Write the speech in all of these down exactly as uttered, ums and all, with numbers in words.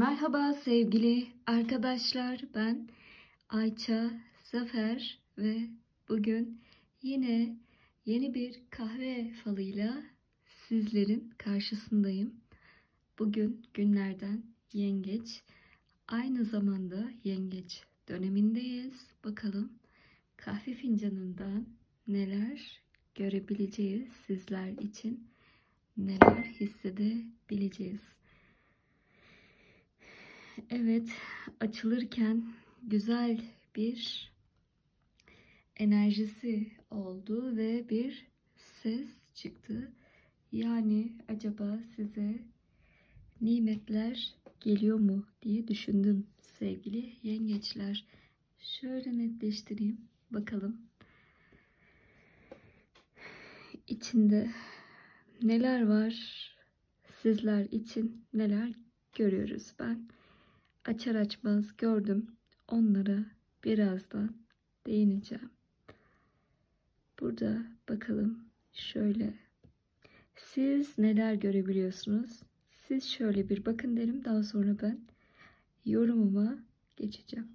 Merhaba sevgili arkadaşlar, ben Ayça Zafer ve bugün yine yeni bir kahve falıyla sizlerin karşısındayım. Bugün günlerden yengeç, aynı zamanda yengeç dönemindeyiz. Bakalım kahve fincanından neler görebileceğiz, sizler için neler hissedebileceğiz. Evet, açılırken güzel bir enerjisi oldu ve bir ses çıktı. Yani acaba size nimetler geliyor mu diye düşündüm sevgili yengeçler. Şöyle netleştireyim bakalım. İçinde neler var? Sizler için neler görüyoruz? Ben açar açmaz gördüm. Onlara birazdan değineceğim. Burada bakalım şöyle. Siz neler görebiliyorsunuz? Siz şöyle bir bakın derim. Daha sonra ben yorumuma geçeceğim.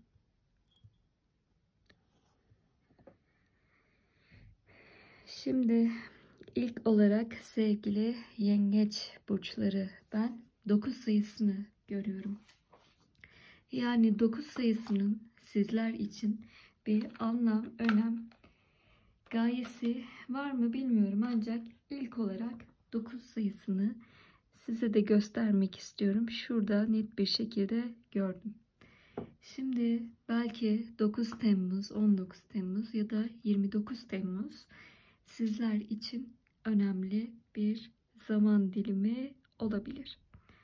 Şimdi ilk olarak sevgili yengeç burçları, ben dokuz sayısını görüyorum. Yani dokuz sayısının sizler için bir anlam, önem, gayesi var mı bilmiyorum, ancak ilk olarak dokuz sayısını size de göstermek istiyorum. Şurada net bir şekilde gördüm. Şimdi belki dokuz Temmuz, on dokuz Temmuz ya da yirmi dokuz Temmuz sizler için önemli bir zaman dilimi olabilir.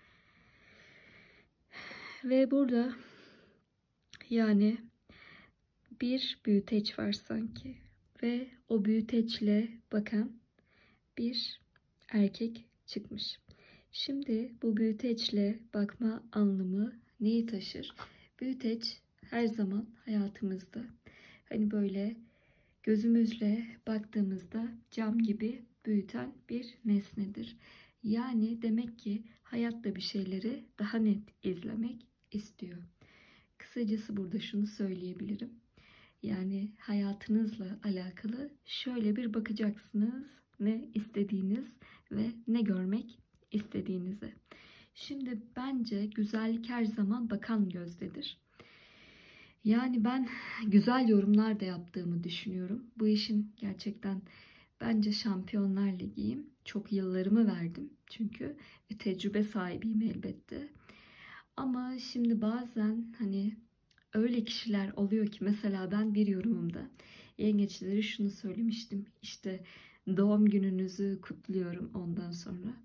Ve burada yani bir büyüteç var sanki ve o büyüteçle bakan bir erkek çıkmış. Şimdi bu büyüteçle bakma anlamı neyi taşır? Büyüteç her zaman hayatımızda, hani böyle gözümüzle baktığımızda cam gibi büyüten bir nesnedir. Yani demek ki hayatta bir şeyleri daha net izlemek istiyor. Kısacası burada şunu söyleyebilirim. Yani hayatınızla alakalı şöyle bir bakacaksınız, ne istediğiniz ve ne görmek istediğinize. Şimdi bence güzellik her zaman bakan gözdedir. Yani ben güzel yorumlar da yaptığımı düşünüyorum. Bu işin gerçekten bence Şampiyonlar Ligi'yim. Çok yıllarımı verdim çünkü ve tecrübe sahibiyim elbette. Ama şimdi bazen hani öyle kişiler oluyor ki, mesela ben bir yorumumda yengeçlere şunu söylemiştim. İşte doğum gününüzü kutluyorum, ondan sonra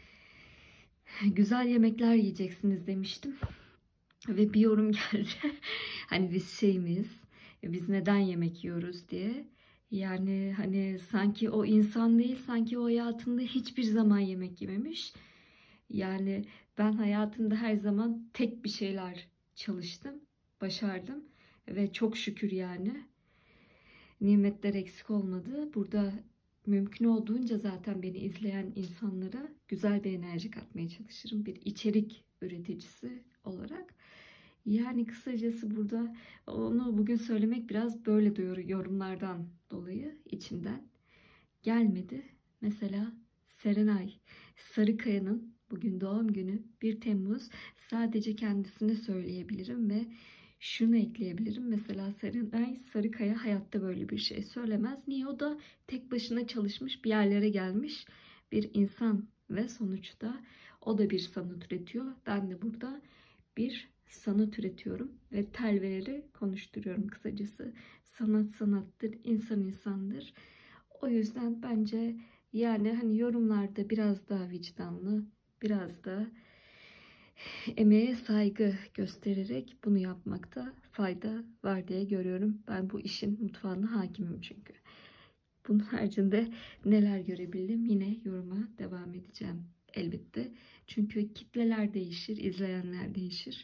güzel yemekler yiyeceksiniz demiştim. Ve bir yorum geldi. Hani biz şey miyiz? Biz neden yemek yiyoruz diye. Yani hani sanki o insan değil, sanki o hayatında hiçbir zaman yemek yememiş. Yani ben hayatımda her zaman tek bir şeyler çalıştım, başardım ve çok şükür yani nimetler eksik olmadı. Burada mümkün olduğunca zaten beni izleyen insanlara güzel bir enerji katmaya çalışırım, bir içerik üreticisi olarak. Yani kısacası burada onu bugün söylemek biraz böyle diyor, yorumlardan dolayı içimden gelmedi. Mesela Serenay Sarıkaya'nın bugün doğum günü, bir Temmuz. Sadece kendisine söyleyebilirim ve şunu ekleyebilirim. Mesela Serenay Sarıkaya hayatta böyle bir şey söylemez. Niye? O da tek başına çalışmış, bir yerlere gelmiş bir insan ve sonuçta o da bir sanat üretiyor. Ben de burada bir sanat üretiyorum ve telveleri konuşturuyorum kısacası. Sanat sanattır, insan insandır. O yüzden bence yani hani yorumlarda biraz daha vicdanlı, biraz da emeğe saygı göstererek bunu yapmakta fayda var diye görüyorum. Ben bu işin mutfağına hakimim çünkü. Bunun haricinde neler görebildim, yine yoruma devam edeceğim elbette. Çünkü kitleler değişir, izleyenler değişir.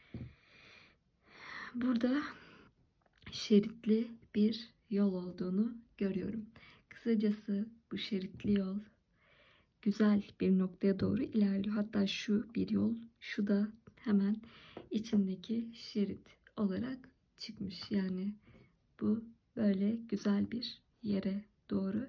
Burada şeritli bir yol olduğunu görüyorum. Kısacası bu şeritli yol güzel bir noktaya doğru ilerliyor. Hatta şu bir yol, şu da hemen içindeki şerit olarak çıkmış. Yani bu böyle güzel bir yere doğru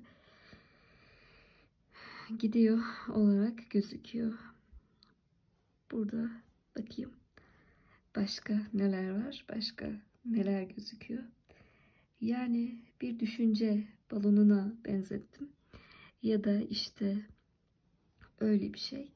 gidiyor olarak gözüküyor. Burada bakayım başka neler var, başka neler gözüküyor. Yani bir düşünce balonuna benzettim. Ya da işte öyle bir şey.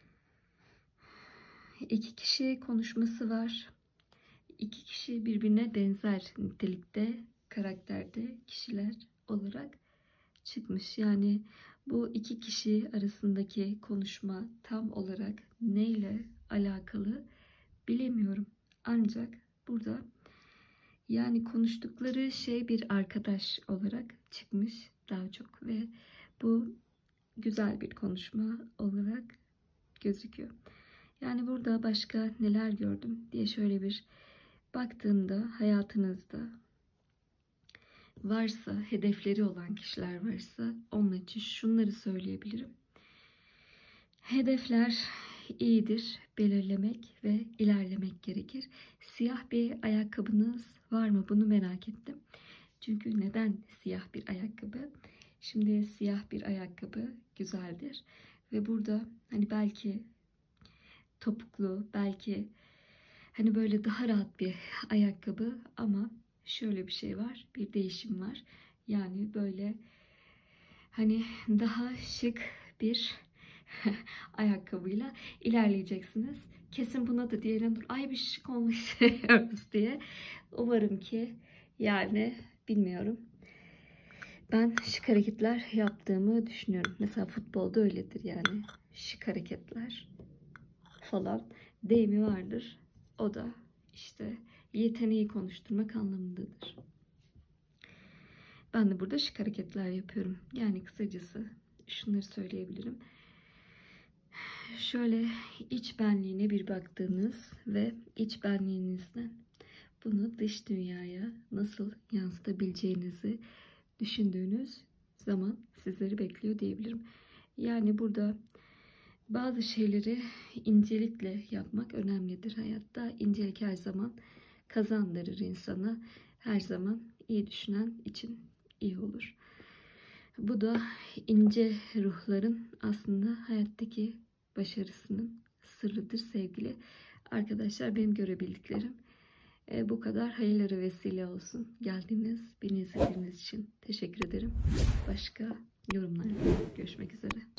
İki kişi konuşması var. İki kişi birbirine benzer nitelikte, karakterde kişiler olarak çıkmış. Yani bu iki kişi arasındaki konuşma tam olarak neyle alakalı bilemiyorum. Ancak burada yani konuştukları şey bir arkadaş olarak çıkmış daha çok ve bu güzel bir konuşma olarak gözüküyor. Yani burada başka neler gördüm diye şöyle bir baktığımda hayatınızda varsa, hedefleri olan kişiler varsa onun için şunları söyleyebilirim. Hedefler iyidir, belirlemek ve ilerlemek gerekir. Siyah bir ayakkabınız var mı? Bunu merak ettim. Çünkü neden siyah bir ayakkabı? Şimdi siyah bir ayakkabı güzeldir. Ve burada hani belki topuklu, belki hani böyle daha rahat bir ayakkabı ama şöyle bir şey var, bir değişim var. Yani böyle hani daha şık bir ayakkabıyla ilerleyeceksiniz. Kesin buna da diyelim dur ay bir şık olmak istiyoruz diye. Umarım ki yani bilmiyorum. Ben şık hareketler yaptığımı düşünüyorum. Mesela futbolda öyledir yani. Şık hareketler falan deyimi vardır. O da işte yeteneği konuşturmak anlamındadır. Ben de burada şık hareketler yapıyorum. Yani kısacası şunları söyleyebilirim. Şöyle iç benliğine bir baktığınız ve iç benliğinizden bunu dış dünyaya nasıl yansıtabileceğinizi düşündüğünüz zaman sizleri bekliyor diyebilirim. Yani burada bazı şeyleri incelikle yapmak önemlidir hayatta. İncelik her zaman kazandırır insana. Her zaman iyi düşünen için iyi olur. Bu da ince ruhların aslında hayattaki başarısının sırrıdır sevgili arkadaşlar. Benim görebildiklerim e, bu kadar. Hayırlara vesile olsun. Geldiğiniz, beni izlediğiniz için teşekkür ederim. Başka yorumlarla görüşmek üzere.